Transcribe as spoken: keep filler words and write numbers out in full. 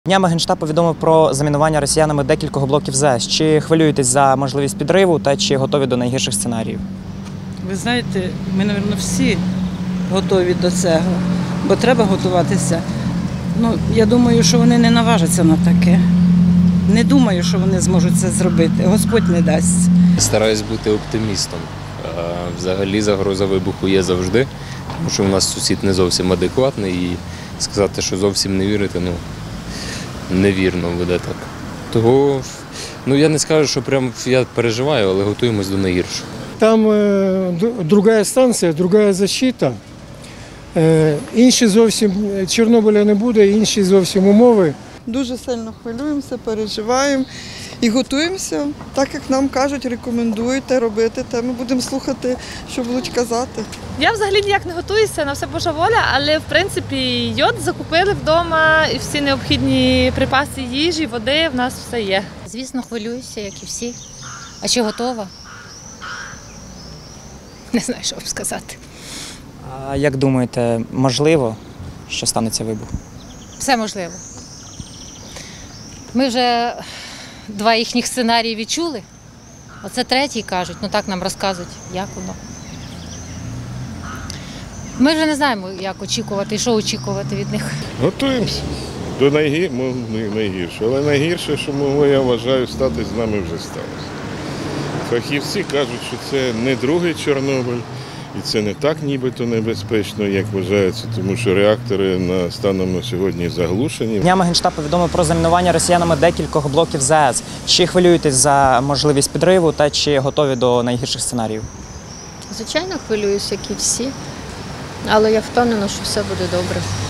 Днями Генштаб повідомив про замінування росіянами декількох блоків ЗЕС. Чи хвилюєтесь за можливість підриву та чи готові до найгірших сценаріїв? Ви знаєте, ми, мабуть, всі готові до цього, бо треба готуватися. Ну, я думаю, що вони не наважаться на таке. Не думаю, що вони зможуть це зробити. Господь не дасть. Стараюсь бути оптимістом. Взагалі загроза вибуху є завжди, тому що у нас сусід не зовсім адекватний і сказати, що зовсім не вірити, ну, невірно буде так. Того, ну я не скажу, що прям я переживаю, але готуємось до найгіршого. Там э, другая станція, другая защита. Э, інші зовсім, Чорнобиля не буде, інші зовсім умови. Дуже сильно хвилюємося, переживаємо і готуємося. Так, як нам кажуть, рекомендують робити, те ми будемо слухати, що будуть казати. Я взагалі ніяк не готуюся, на все Божа воля, але в принципі йод закупили вдома і всі необхідні припаси їжі, води, в нас все є. Звісно, хвилююся, як і всі. А чи готова? Не знаю, що вам сказати. А як думаєте, можливо, що станеться вибух? Все можливо. Ми вже два їхніх сценарії відчули. Оце третій кажуть, ну так нам розказують, як воно. Ми вже не знаємо, як очікувати і що очікувати від них. Готуємося до найгір... найгіршого. Але найгірше, що могло, я вважаю, стати з нами вже сталося. Фахівці кажуть, що це не другий Чорнобиль, і це не так нібито небезпечно, як вважається, тому що реактори на станом на сьогодні заглушені. Днями Генштаб повідомив про замінування росіянами декількох блоків ЗЕС. Чи хвилюєтесь за можливість підриву та чи готові до найгірших сценаріїв? Звичайно, хвилююся, як і всі, але я впевнена, що все буде добре.